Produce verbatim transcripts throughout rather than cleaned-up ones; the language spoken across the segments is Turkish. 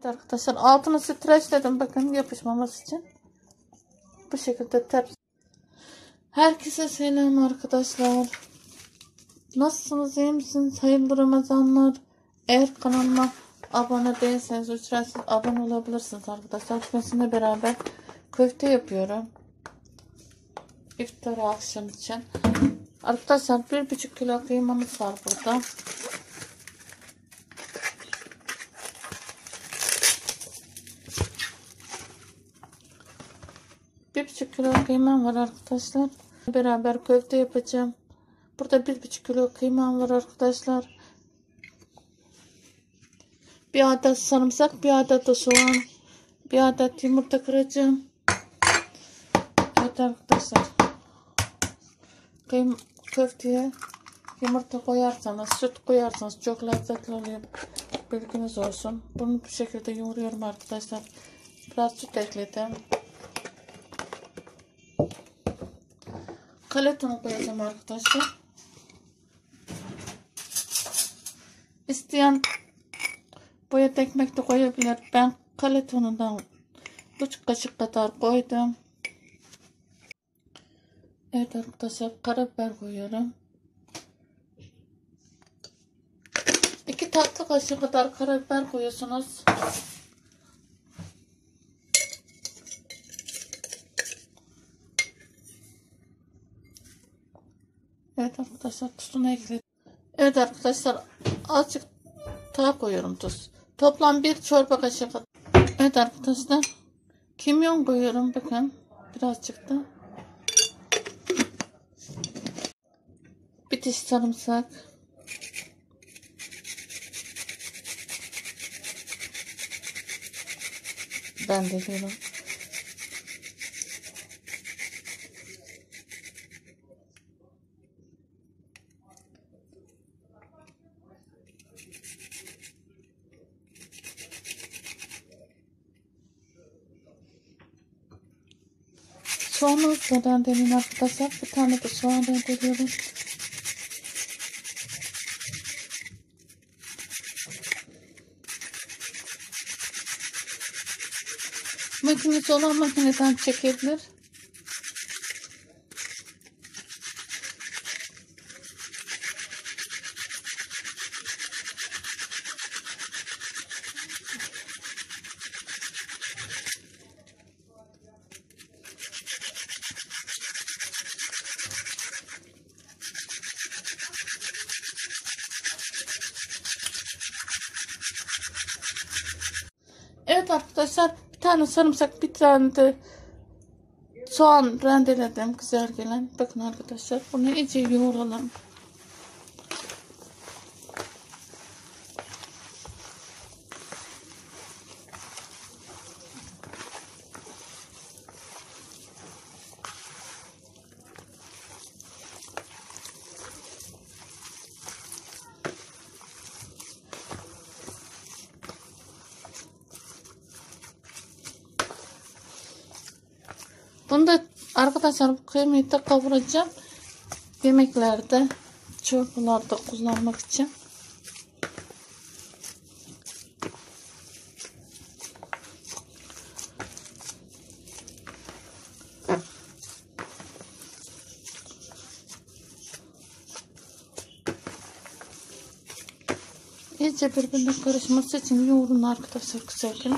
arkadaşlar, altını streçledim bakın yapışmaması için. Bu şekilde ters. Herkese selam arkadaşlar. Nasılsınız, iyi misiniz? Hayırlı Ramazanlar. Eğer kanalıma abone değilseniz ücretsiz abone olabilirsiniz arkadaşlar. Ben sizinle beraber köfte yapıyorum. İftar akşam için. Arkadaşlar bir buçuk kilo kıymamız var burada. Bir buçuk kilo kıymam var arkadaşlar. Beraber köfte yapacağım. Burada bir buçuk kilo kıymam var arkadaşlar. Bir adet sarımsak, bir adet de soğan, bir adet yumurta kıracağım. Evet arkadaşlar. Kıym köfteye yumurta koyarsanız, süt koyarsanız çok lezzetli oluyor. Bilginiz olsun. Bunu bu şekilde yoğuruyorum arkadaşlar. Biraz süt ekledim. Kaletonu koyacağım arkadaşlar. İsteyen boyat ekmek de koyabilir. Ben kaletonundan üç kaşık kadar koydum. Evet arkadaşlar, karabiber koyuyorum. iki tatlı kaşığı kadar karabiber koyuyorsunuz. Evet arkadaşlar, tuzunu ekledim. Evet arkadaşlar, azıcık daha koyuyorum tuz. Toplam bir çorba kaşığı kadar. Evet arkadaşlar, kimyon koyuyorum bakın, birazcık da. Bir diş sarımsak. Ben de diyorum. Soğanı rendeleyin arkadaşlar. Bir tane de soğan rendeliyorum. Makinesi olan makineden çekebilir. Evet arkadaşlar, bir tane sarımsak, bir tane de soğan rendeledim, güzel gelen. Bakın arkadaşlar, bunu iyice yoğuralım. Bunu da arkadaşlar, bu kıymayı da kavuracağım. Yemeklerde, çorbalarda kullanmak için. İyice birbirine karışması için yoğurun arkadaşlar, güzelce.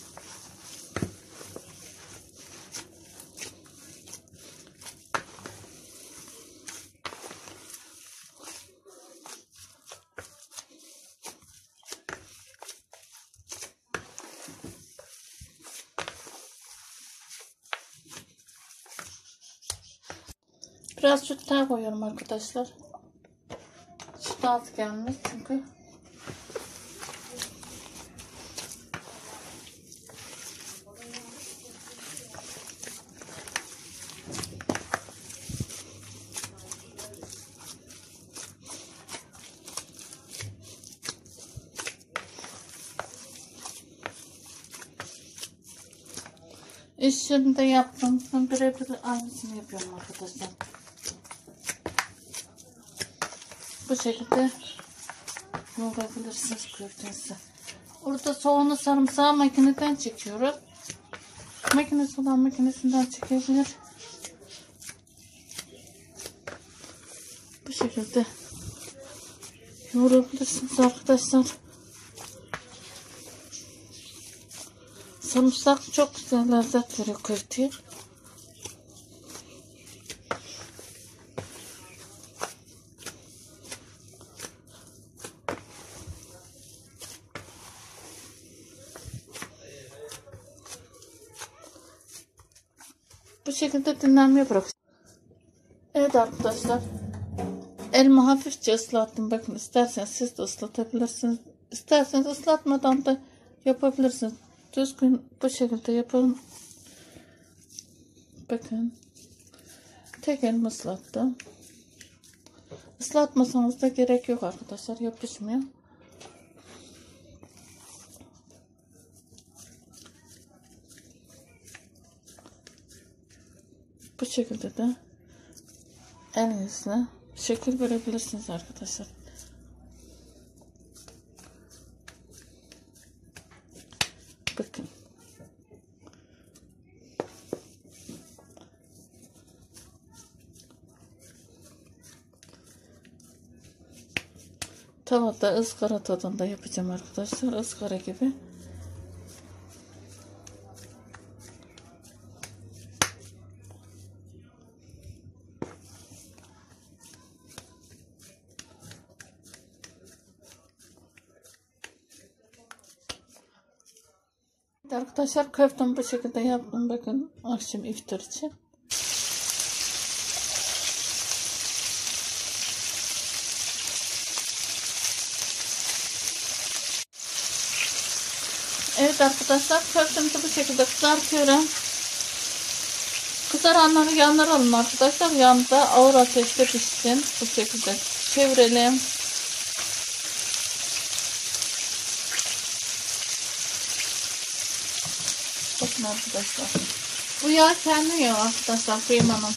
Biraz süt daha koyuyorum arkadaşlar. Süt az gelmiş çünkü. İşini de yaptım. Ben birebir aynısını yapıyorum arkadaşlar. Bu şekilde yoğurabilirsiniz köftenizi. Burada soğanı sarımsağı makineden çekiyoruz. Makinesi olan makinesinden çekebilir. Bu şekilde yoğurabilirsiniz arkadaşlar. Sarımsak çok güzel lezzet veriyor köfteye. Bu şekilde dinlenmeye bırakacağım. Evet arkadaşlar. Elma hafifçe ıslattım. Bakın isterseniz siz de ıslatabilirsiniz. İsterseniz ıslatmadan da yapabilirsiniz. Düzgün bu şekilde yapalım. Bakın. Tek elma ıslattım. Islatmasanız da gerek yok arkadaşlar. Yapışmıyor. Bu şekilde de elinizle şekil verebilirsiniz arkadaşlar. Bakın. Tavada ızgara tadında yapacağım arkadaşlar. Izgara gibi. Arkadaşlar köftemi bu şekilde yaptım. Bakın akşam iftar için. Evet arkadaşlar köftemizi bu şekilde kızartıyorum. Kızaranları yandıralım arkadaşlar. Yanında ağır ateşte pişsin. Bu şekilde çevirelim. Bakın arkadaşlar. Bu yağ kendi yağı arkadaşlar kıymanın.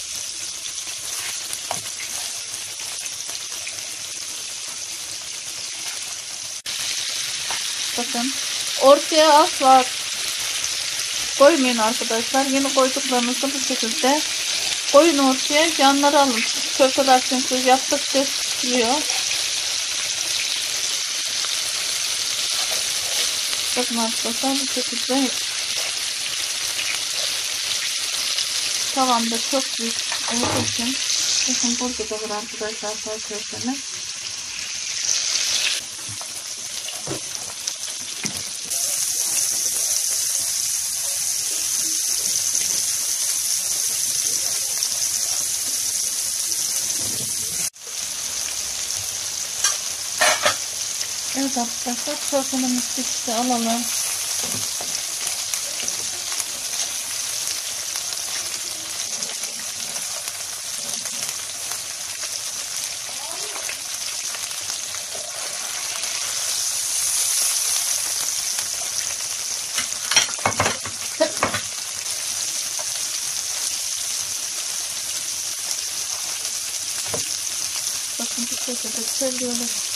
Bakın. Ortaya asla koymayın arkadaşlar. Yeni koyduklarınızı bu şekilde koyun ortaya. Yanları alın. Köfteler çünkü yaptıkça pişiyor. Bakın arkadaşlar bu şekilde tavamda çok büyük olduğu için bakın burada da var arkadaşlar sağ köftemi. Evet arkadaşlar köftemiz pişti, alalım. Bakın bu şekilde çeviriyoruz.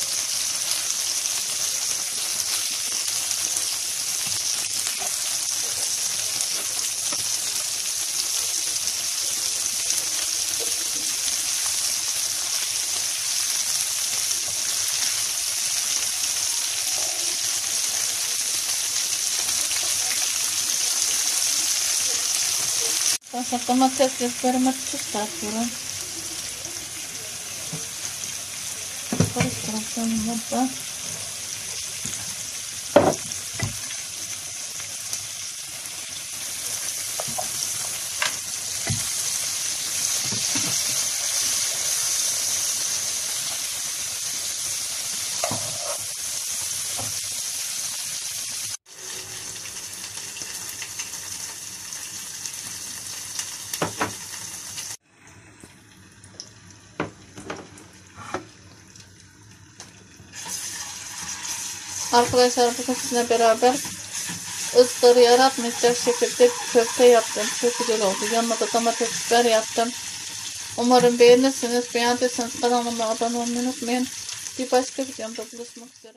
Arkadaşlar domates yapılarıma çıkartıyorum. Karıştıracağım burada. Arkadaşlar bugün sizinle beraber ızgarı yaratmayacak şekilde köfte yaptım. Çok güzel oldu. Yanına da domates biber yaptım. Umarım beğenirsiniz. Beğendiyseniz kanalıma abone olmayı unutmayın. Bir başka videomda buluşmak üzere.